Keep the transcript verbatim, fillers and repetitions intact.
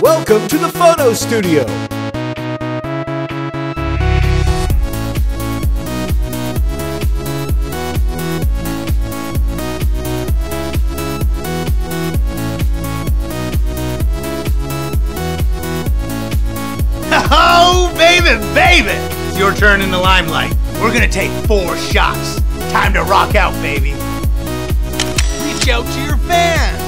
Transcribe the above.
Welcome to the photo studio. Oh, baby, baby! It's your turn in the limelight. We're gonna take four shots. Time to rock out, baby. Reach out to your fans.